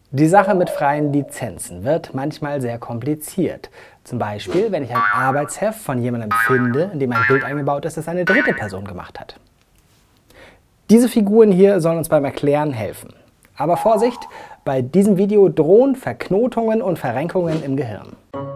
Die Sache mit freien Lizenzen wird manchmal sehr kompliziert. Zum Beispiel, wenn ich ein Arbeitsheft von jemandem finde, in dem ein Bild eingebaut ist, das eine dritte Person gemacht hat. Diese Figuren hier sollen uns beim Erklären helfen. Aber Vorsicht, bei diesem Video drohen Verknotungen und Verrenkungen im Gehirn.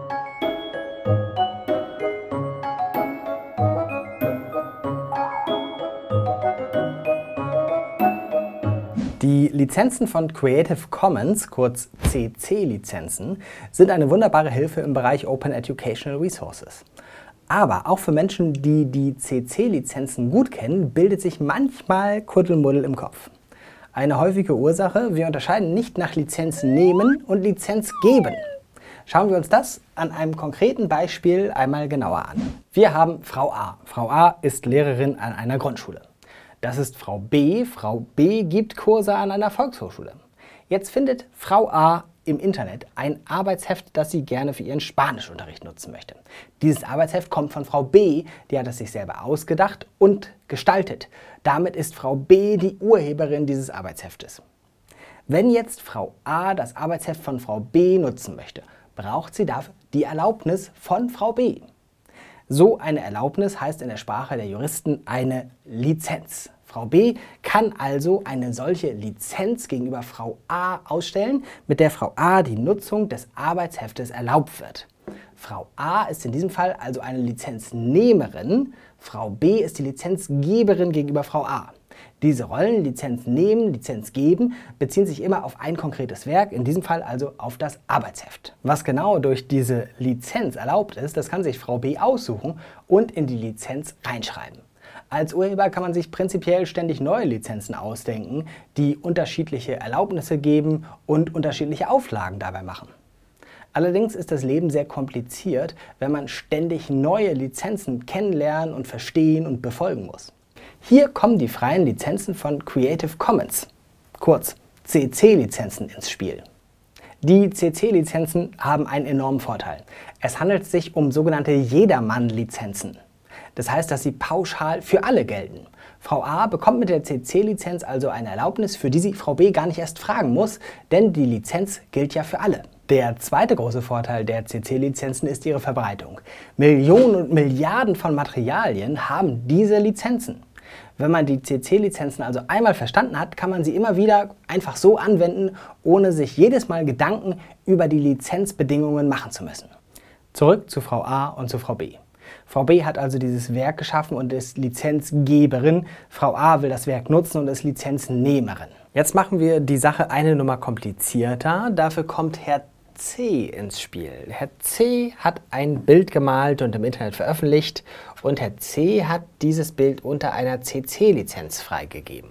Die Lizenzen von Creative Commons, kurz CC-Lizenzen, sind eine wunderbare Hilfe im Bereich Open Educational Resources. Aber auch für Menschen, die die CC-Lizenzen gut kennen, bildet sich manchmal Kuddelmuddel im Kopf. Eine häufige Ursache: wir unterscheiden nicht nach Lizenz nehmen und Lizenz geben. Schauen wir uns das an einem konkreten Beispiel einmal genauer an. Wir haben Frau A. Frau A ist Lehrerin an einer Grundschule. Das ist Frau B. Frau B gibt Kurse an einer Volkshochschule. Jetzt findet Frau A im Internet ein Arbeitsheft, das sie gerne für ihren Spanischunterricht nutzen möchte. Dieses Arbeitsheft kommt von Frau B., die hat es sich selber ausgedacht und gestaltet. Damit ist Frau B. die Urheberin dieses Arbeitsheftes. Wenn jetzt Frau A. das Arbeitsheft von Frau B. nutzen möchte, braucht sie dafür die Erlaubnis von Frau B. So eine Erlaubnis heißt in der Sprache der Juristen eine Lizenz. Frau B. kann also eine solche Lizenz gegenüber Frau A. ausstellen, mit der Frau A. die Nutzung des Arbeitsheftes erlaubt wird. Frau A. ist in diesem Fall also eine Lizenznehmerin, Frau B. ist die Lizenzgeberin gegenüber Frau A. Diese Rollen, Lizenz nehmen, Lizenz geben, beziehen sich immer auf ein konkretes Werk, in diesem Fall also auf das Arbeitsheft. Was genau durch diese Lizenz erlaubt ist, das kann sich Frau B. aussuchen und in die Lizenz reinschreiben. Als Urheber kann man sich prinzipiell ständig neue Lizenzen ausdenken, die unterschiedliche Erlaubnisse geben und unterschiedliche Auflagen dabei machen. Allerdings ist das Leben sehr kompliziert, wenn man ständig neue Lizenzen kennenlernen und verstehen und befolgen muss. Hier kommen die freien Lizenzen von Creative Commons, kurz CC-Lizenzen, ins Spiel. Die CC-Lizenzen haben einen enormen Vorteil. Es handelt sich um sogenannte Jedermann-Lizenzen. Das heißt, dass sie pauschal für alle gelten. Frau A. bekommt mit der CC-Lizenz also eine Erlaubnis, für die sie Frau B. gar nicht erst fragen muss, denn die Lizenz gilt ja für alle. Der zweite große Vorteil der CC-Lizenzen ist ihre Verbreitung. Millionen und Milliarden von Materialien haben diese Lizenzen. Wenn man die CC-Lizenzen also einmal verstanden hat, kann man sie immer wieder einfach so anwenden, ohne sich jedes Mal Gedanken über die Lizenzbedingungen machen zu müssen. Zurück zu Frau A. und zu Frau B. Frau B. hat also dieses Werk geschaffen und ist Lizenzgeberin. Frau A. will das Werk nutzen und ist Lizenznehmerin. Jetzt machen wir die Sache eine Nummer komplizierter. Dafür kommt Herr C. ins Spiel. Herr C. hat ein Bild gemalt und im Internet veröffentlicht und Herr C. hat dieses Bild unter einer CC-Lizenz freigegeben.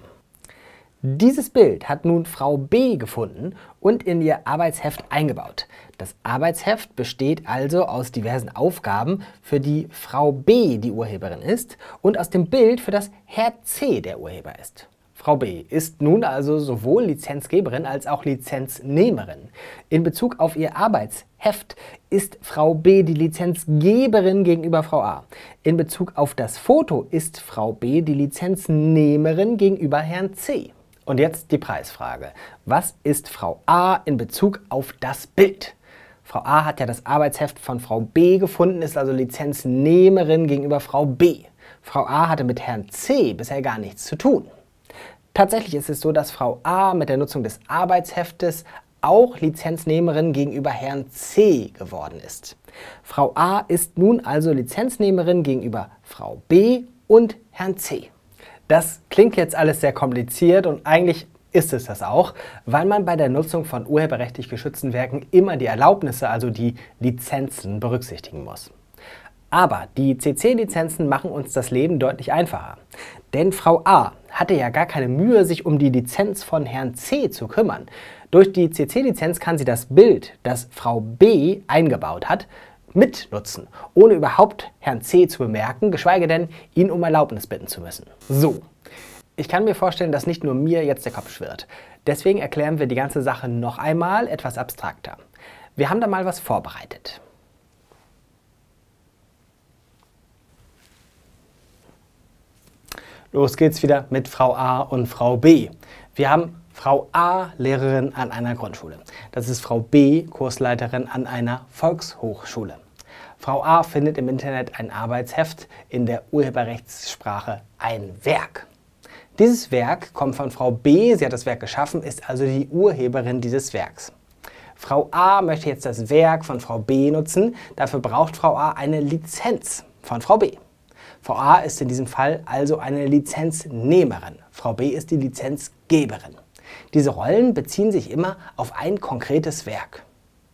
Dieses Bild hat nun Frau B. gefunden und in ihr Arbeitsheft eingebaut. Das Arbeitsheft besteht also aus diversen Aufgaben, für die Frau B. die Urheberin ist und aus dem Bild, für das Herr C. der Urheber ist. Frau B. ist nun also sowohl Lizenzgeberin als auch Lizenznehmerin. In Bezug auf ihr Arbeitsheft ist Frau B. die Lizenzgeberin gegenüber Frau A. In Bezug auf das Foto ist Frau B. die Lizenznehmerin gegenüber Herrn C. Und jetzt die Preisfrage. Was ist Frau A. in Bezug auf das Bild? Frau A. hat ja das Arbeitsheft von Frau B. gefunden, ist also Lizenznehmerin gegenüber Frau B. Frau A. hatte mit Herrn C. bisher gar nichts zu tun. Tatsächlich ist es so, dass Frau A. mit der Nutzung des Arbeitsheftes auch Lizenznehmerin gegenüber Herrn C. geworden ist. Frau A. ist nun also Lizenznehmerin gegenüber Frau B. und Herrn C. Das klingt jetzt alles sehr kompliziert und eigentlich ist es das auch, weil man bei der Nutzung von urheberrechtlich geschützten Werken immer die Erlaubnisse, also die Lizenzen, berücksichtigen muss. Aber die CC-Lizenzen machen uns das Leben deutlich einfacher. Denn Frau A. hatte ja gar keine Mühe, sich um die Lizenz von Herrn C. zu kümmern. Durch die CC-Lizenz kann sie das Bild, das Frau B. eingebaut hat, mitnutzen, ohne überhaupt Herrn C. zu bemerken, geschweige denn, ihn um Erlaubnis bitten zu müssen. So, ich kann mir vorstellen, dass nicht nur mir jetzt der Kopf schwirrt. Deswegen erklären wir die ganze Sache noch einmal etwas abstrakter. Wir haben da mal was vorbereitet. Los geht's wieder mit Frau A und Frau B. Wir haben Frau A, Lehrerin an einer Grundschule. Das ist Frau B, Kursleiterin an einer Volkshochschule. Frau A findet im Internet ein Arbeitsheft in der Urheberrechtssprache ein Werk. Dieses Werk kommt von Frau B, sie hat das Werk geschaffen, ist also die Urheberin dieses Werks. Frau A möchte jetzt das Werk von Frau B nutzen, dafür braucht Frau A eine Lizenz von Frau B. Frau A ist in diesem Fall also eine Lizenznehmerin, Frau B ist die Lizenzgeberin. Diese Rollen beziehen sich immer auf ein konkretes Werk.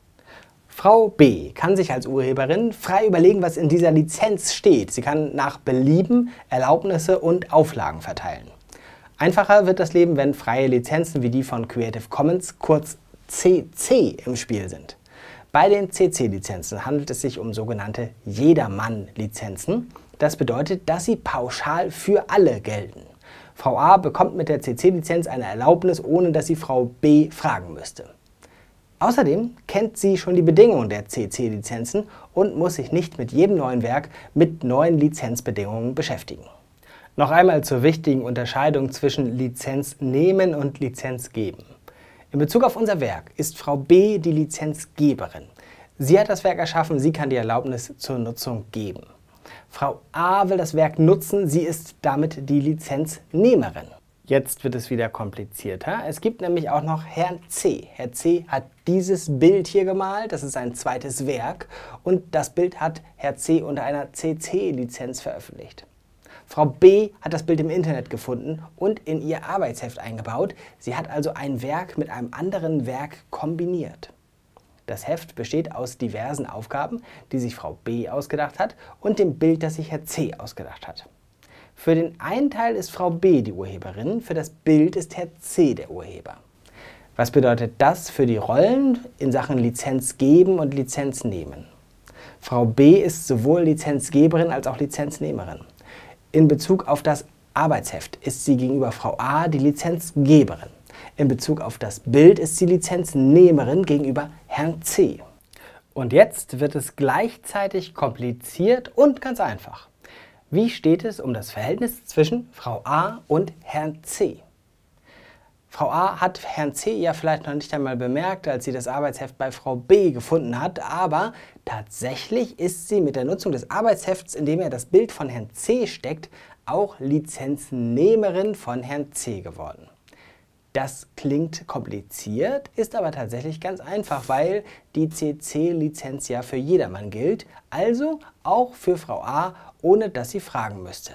Frau B kann sich als Urheberin frei überlegen, was in dieser Lizenz steht. Sie kann nach Belieben Erlaubnisse und Auflagen verteilen. Einfacher wird das Leben, wenn freie Lizenzen wie die von Creative Commons, kurz CC, im Spiel sind. Bei den CC-Lizenzen handelt es sich um sogenannte Jedermann-Lizenzen. Das bedeutet, dass sie pauschal für alle gelten. Frau A bekommt mit der CC-Lizenz eine Erlaubnis, ohne dass sie Frau B fragen müsste. Außerdem kennt sie schon die Bedingungen der CC-Lizenzen und muss sich nicht mit jedem neuen Werk mit neuen Lizenzbedingungen beschäftigen. Noch einmal zur wichtigen Unterscheidung zwischen Lizenz nehmen und Lizenz geben. In Bezug auf unser Werk ist Frau B die Lizenzgeberin. Sie hat das Werk erschaffen, sie kann die Erlaubnis zur Nutzung geben. Frau A will das Werk nutzen, sie ist damit die Lizenznehmerin. Jetzt wird es wieder komplizierter. Es gibt nämlich auch noch Herrn C. Herr C hat dieses Bild hier gemalt, das ist ein zweites Werk und das Bild hat Herr C unter einer CC-Lizenz veröffentlicht. Frau B hat das Bild im Internet gefunden und in ihr Arbeitsheft eingebaut. Sie hat also ein Werk mit einem anderen Werk kombiniert. Das Heft besteht aus diversen Aufgaben, die sich Frau B ausgedacht hat und dem Bild, das sich Herr C ausgedacht hat. Für den einen Teil ist Frau B die Urheberin, für das Bild ist Herr C der Urheber. Was bedeutet das für die Rollen in Sachen Lizenz geben und Lizenz nehmen? Frau B ist sowohl Lizenzgeberin als auch Lizenznehmerin. In Bezug auf das Arbeitsheft ist sie gegenüber Frau A die Lizenzgeberin. In Bezug auf das Bild ist sie Lizenznehmerin gegenüber Herrn C. Und jetzt wird es gleichzeitig kompliziert und ganz einfach. Wie steht es um das Verhältnis zwischen Frau A und Herrn C? Frau A hat Herrn C ja vielleicht noch nicht einmal bemerkt, als sie das Arbeitsheft bei Frau B gefunden hat, aber tatsächlich ist sie mit der Nutzung des Arbeitshefts, in dem er das Bild von Herrn C steckt, auch Lizenznehmerin von Herrn C geworden. Das klingt kompliziert, ist aber tatsächlich ganz einfach, weil die CC-Lizenz ja für jedermann gilt, also auch für Frau A, ohne dass sie fragen müsste.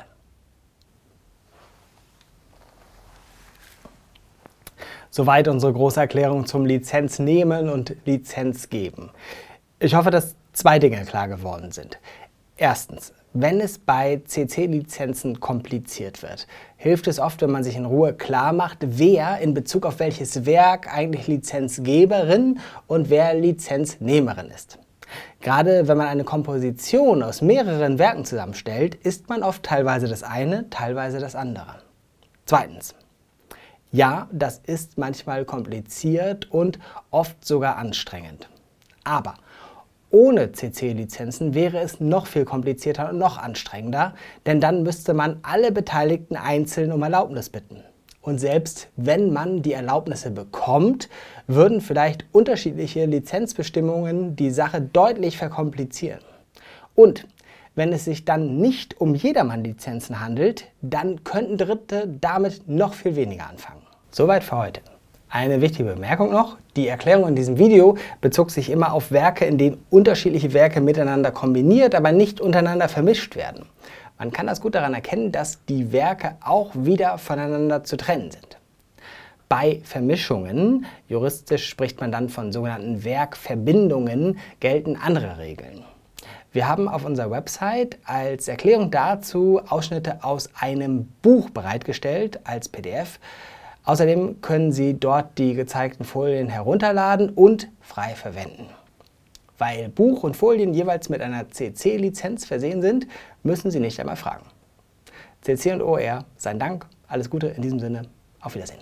Soweit unsere große Erklärung zum Lizenznehmen und Lizenzgeben. Ich hoffe, dass zwei Dinge klar geworden sind. Erstens, wenn es bei CC-Lizenzen kompliziert wird, hilft es oft, wenn man sich in Ruhe klar macht, wer in Bezug auf welches Werk eigentlich Lizenzgeberin und wer Lizenznehmerin ist. Gerade wenn man eine Komposition aus mehreren Werken zusammenstellt, ist man oft teilweise das eine, teilweise das andere. Zweitens. Ja, das ist manchmal kompliziert und oft sogar anstrengend. Aber ohne CC-Lizenzen wäre es noch viel komplizierter und noch anstrengender, denn dann müsste man alle Beteiligten einzeln um Erlaubnis bitten. Und selbst wenn man die Erlaubnisse bekommt, würden vielleicht unterschiedliche Lizenzbestimmungen die Sache deutlich verkomplizieren. Und wenn es sich dann nicht um Jedermann-Lizenzen handelt, dann könnten Dritte damit noch viel weniger anfangen. Soweit für heute. Eine wichtige Bemerkung noch, die Erklärung in diesem Video bezog sich immer auf Werke, in denen unterschiedliche Werke miteinander kombiniert, aber nicht untereinander vermischt werden. Man kann das gut daran erkennen, dass die Werke auch wieder voneinander zu trennen sind. Bei Vermischungen, juristisch spricht man dann von sogenannten Werkverbindungen, gelten andere Regeln. Wir haben auf unserer Website als Erklärung dazu Ausschnitte aus einem Buch bereitgestellt als PDF. Außerdem können Sie dort die gezeigten Folien herunterladen und frei verwenden. Weil Buch und Folien jeweils mit einer CC-Lizenz versehen sind, müssen Sie nicht einmal fragen. CC und OER, sein Dank, alles Gute in diesem Sinne, auf Wiedersehen.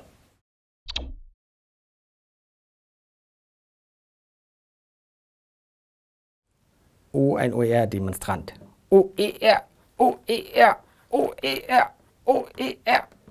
Oh, ein OER-Demonstrant. OER, OER, OER, OER.